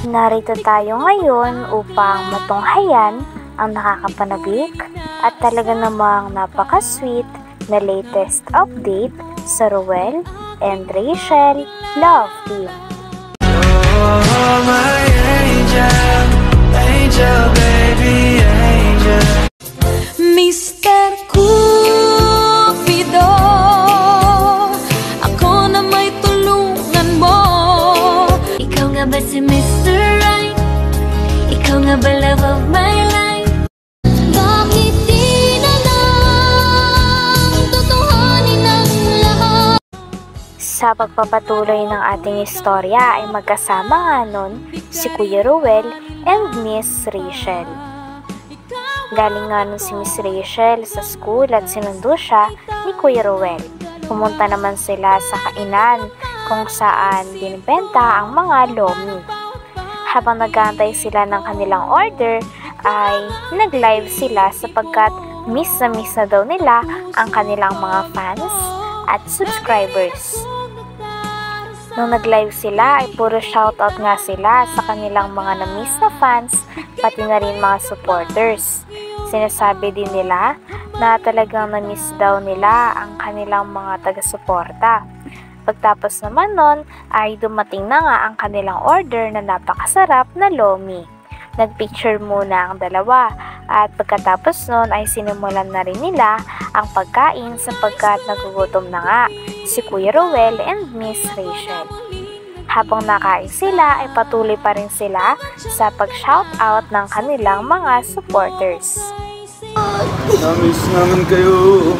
Narito tayo ngayon upang matunghayan ang nakakapanabik at talaga namang napaka-sweet na latest update sa Ruel and Rachel Love Team. Oh, my angel, angel, baby, angel. Mr. Cupido, ako na may tulungan mo. Ikaw nga ba si Mr. Right? Ikaw nga ba love of my life? Bakit di na lang tutuhanin ang lahat? Sa pagpapatuloy ng ating istorya ay magkasama nga nun si Kuya Ruel and Miss Rachel. Galing nga nun si Miss Rachel sa school at sinundo siya ni Kuya Ruel. Pumunta naman sila sa kainan kung saan binibenta ang mga lomi. Habang nag-aantay sila ng kanilang order ay nag-live sila sapagkat miss na daw nila ang kanilang mga fans at subscribers. Nung nag-live sila ay puro shoutout nga sila sa kanilang mga na-miss na fans pati na rin mga supporters. Sinasabi din nila na talagang na-miss daw nila ang kanilang mga taga-suporta. Pagtapos naman nun ay dumating na nga ang kanilang order na napakasarap na lomi. Nagpicture muna ang dalawa at pagkatapos nun ay sinimulan na rin nila ang pagkain sapagkat nagugutom na nga si Kuya Ruel and Miss Rachel. Habang nakain sila ay patuloy pa rin sila sa pag-shoutout ng kanilang mga supporters. Namiss naman kayo.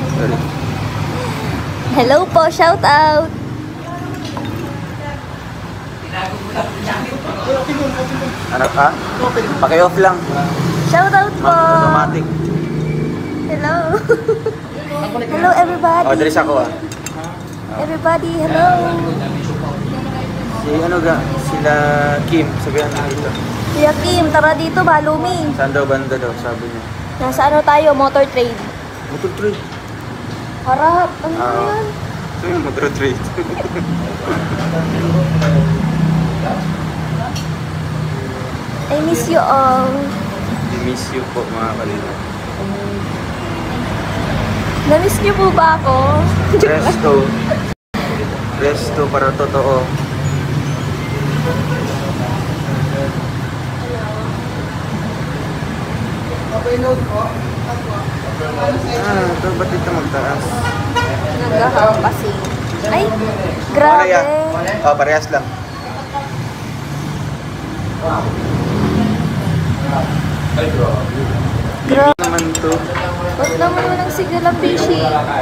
Hello po, shoutout! Ano ka? Paki-off lang. Shoutout po! Automatic. Hello! Hello everybody! O, dalis ako Everybody, hello! Si ano ga? Sila Kim. Sabihan na dito. Kuya Kim, tara dito, balumi. Saan daw banda daw? Sabi niya. Nasa ano tayo, motor trade. Motor trade. Harap, ano yan? Ito yung motor trade. I miss you all. I miss you po mga kalina. Na-miss niyo po ba ako? Resto. Resto para totoo. Ito ba't ito magtaas? Nagahang kasi. Ay, grabe. Oh, parehas lang. Grabe. Naman to. Ba't naman walang signal ang bishi?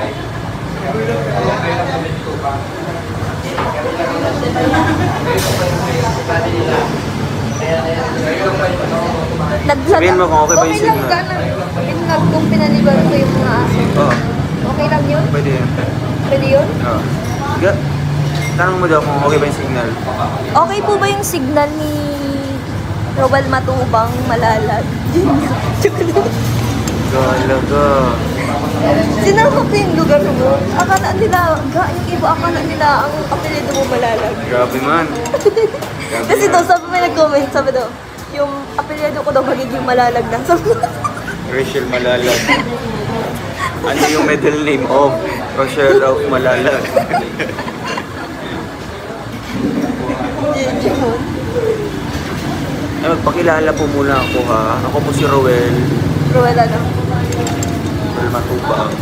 Sabihin mo kung okay ba yung Okay lang signal. ka na kung pinaliban ko yung mga aso. Oo. Okay lang yun? Pwede yan. Pwede yun? Oo. Sige. Tanong mo daw kung okay ba yung signal. Okay po ba yung signal ni Roel Matubang Malalag? Galaga. Sinama ko yung lugar mo. Akala nila, yung iba akala nila ang apelido mo Malalag. Grabe man. Kasi daw, sabi may nag-comment, sabi daw, yung apelido ko daw magiging Malalag na. Sabi Rachel Malalag. Ano yung middle name of Rachel of Malalag? Ay, magpakilala po muna ako ha. Ako po si Roel. Roel ano? Roel Matubang.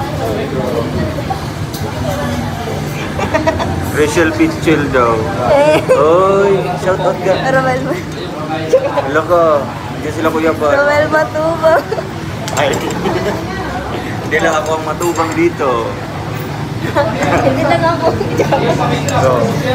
Rachel Pitchell daw. Oy, shout out ka. Roel Hello ka. Hindi sila kuya ba? Roel Matubang. Ay. Hindi lang ako ang matubang dito. Hindi lang ako. So.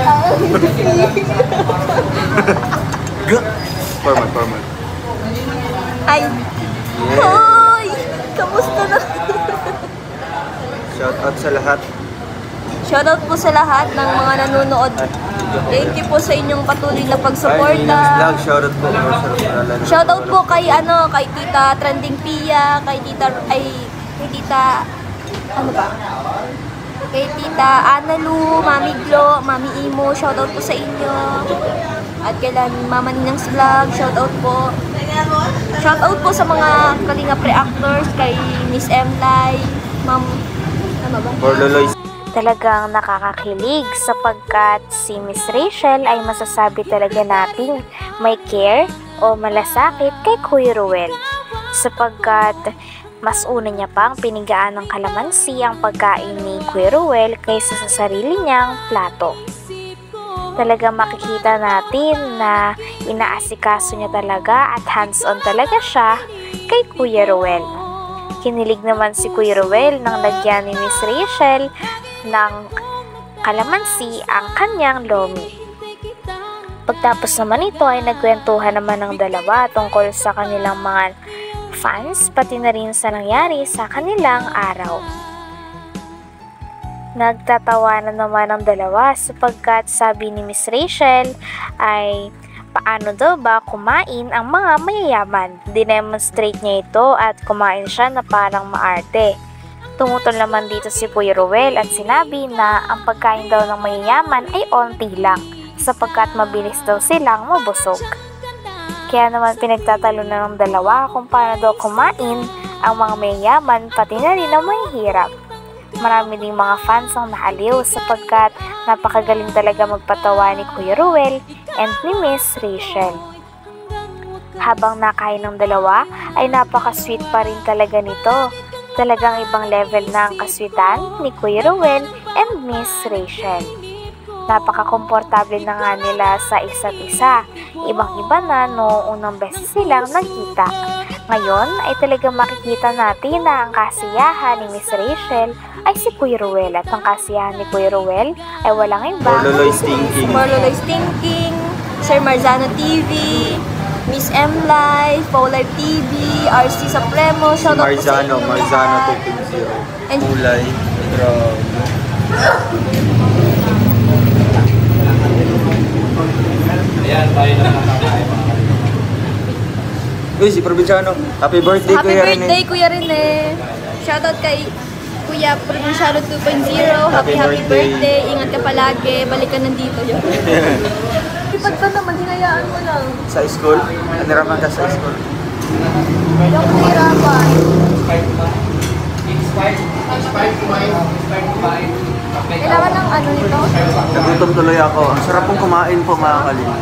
Formal. Ay! Yeah. Hoy! Kamusta na? Shout out sa lahat. Shoutout po sa lahat ng mga nanonood. Thank you po sa inyong patuloy na Ay, pagsuporta. vlog, shout out po. Shoutout po kay kay Tita Trending Pia, kay Tita ano ba? Kay Tita Analu, Mami Glo, Mami Imo, shoutout po sa inyo. At kailan Mama Ninang's Vlog, shoutout po. Shoutout po sa mga Kalinga Pre-Actors, kay Miss Emlay, Ma'am, ano ba? Borloloy. Talagang nakakakilig sapagkat si Miss Rachel ay masasabi talaga nating may care o malasakit kay Kuya Ruel sapagkat mas una niya pang pinigaan ng kalamansi ang pagkain ni Kuya Ruel kaysa sa sarili niyang plato. Talagang makikita natin na inaasikaso niya talaga at hands-on talaga siya kay Kuya Ruel. Kinilig naman si Kuya Ruel nang lagyan ni Miss Rachel ng kalamansi ang kanyang lomi. Pagtapos naman ito ay nagkwentuhan naman ng dalawa tungkol sa kanilang mga fans pati na rin sa nangyari sa kanilang araw. Nagtatawanan naman ang dalawa sapagkat sabi ni Miss Rachel ay paano daw ba kumain ang mga mayayaman. Dinemonstrate niya ito at kumain siya na parang maarte. Tumutol naman dito si Kuya Ruel at sinabi na ang pagkain daw ng mayayaman ay onti lang sapagkat mabilis daw silang mabusog. Kaya naman pinagtatalunan ng dalawa kung paano daw kumain ang mga mayayaman pati na rin ang mahihirap. Marami ding mga fans ang naaliw sapagkat napakagaling talaga magpatawa ni Kuya Ruel and ni Miss Rachel. Habang nakain ng dalawa ay napaka-sweet pa rin talaga nito. Talagang ibang level na ang kaswitan ni Kuya Ruel and Miss Rachel. Napaka-komportable na nga nila sa isa't isa. Ibang-iba na noong unang beses silang nagkita. Ngayon ay talagang makikita natin na ang kasiyahan ni Miss Rachel ay si Kuya Ruel at ang kasiyahan ni Kuya Ruel ay walang iba. Borloloy Stinking. Borloloy Stinking, Sir Marzano TV, Miss Emlay, Live TV, RC Supremo, Si shoutout po sa Marzano, inyong Marzano lahat. 2.0. And Kulay. Grabe. Uy, si Provinciano. Happy birthday, happy Kuya birthday, Rene. Kuya Rene. Shoutout kay Kuya Provinciano 2.0. Happy birthday. birthday. Ingat ka palagi. Balik ka nandito. Yun. Ipag ka naman, hinayaan mo lang. Sa school? Niraman ka sa school? Hindi ako nahirapan. Kailangan ng ano nito? Nagutom tuloy ako. Ang sarap pong kumain po, mga kalim.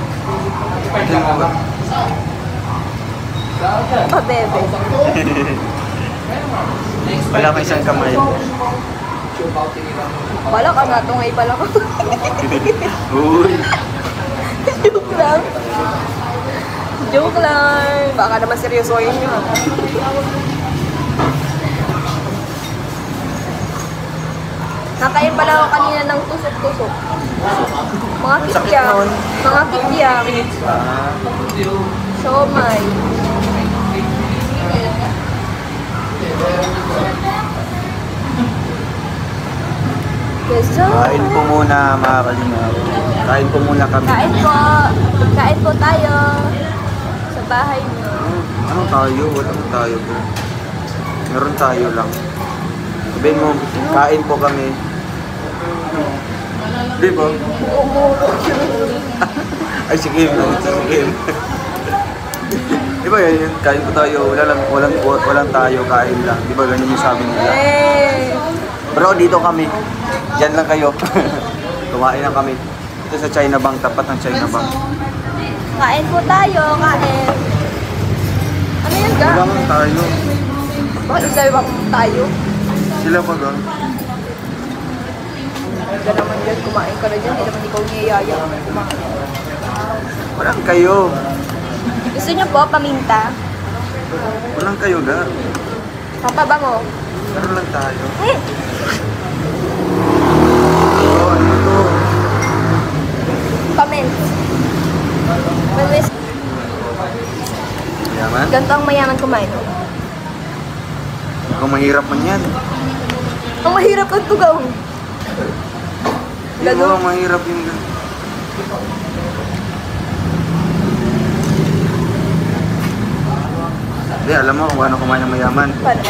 Oh, bebe. Wala ka isang kamay. Wala ka na, tungay pala ko. Uy. Joke lang. Joke lang. Baka naman seryosohin nyo. Nakain pala ako kanina ng tusok-tusok. Mga Sakit kikyam. nun. Mga kikyam. Siomay. Yes, sir. Kain po muna, mga kalingaw. Kain po muna kami. Kain po. Kain po tayo. Sa bahay niyo. Ano tayo? Wala tayo po. Meron tayo lang. Sabihin mo, kain po kami. Di ba? Ay, sige. Sige. Di ba yan? Kain po tayo. Walang tayo. Kain lang. Di ba ganyan yung sabi nila? Eh. Bro, dito kami. Diyan lang kayo. Kumain na kami. Ito sa China Bank. Tapat ng China Bank. Kain po tayo. Kain. Ano yan, ga? Wala lang tayo. Bakit sabi ba tayo? Sila pa ba? Ka naman dyan, kumain ka na dyan, hindi naman ikaw niyayaya. Walang kayo. Gusto niyo po, paminta? Walang kayo ga. Papabango? Meron lang tayo. Eh, Oh, ano to? pamint. Mamis. Yaman? Ganito ang mayaman kumain. Kung mahirap man yan. Ang mahirap ang tugaw. Hindi mo ang mahirap yung ga. Hindi, alam mo kung ano kumain ng mayaman. Paano?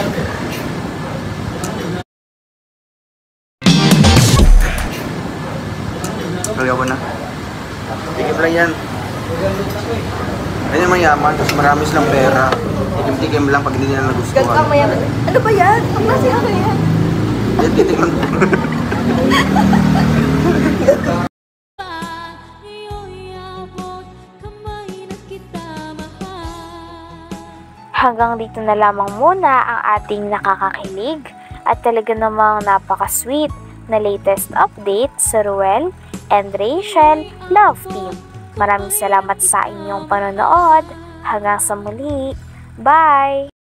Kaya ko na. Tikim lang yan. Ganyan mayaman, tapos marami silang pera. Tikim-tikim lang pag hindi nila Gag nagustuhan. mayaman. Ano ba yan? Ang klase ano yan? Yan, titikman ko. Hanggang dito na lamang muna ang ating nakakakilig at talaga namang napaka-sweet na latest update sa Ruel and Rachel Love Team. Maraming salamat sa inyong panonood. Hanggang sa muli. Bye!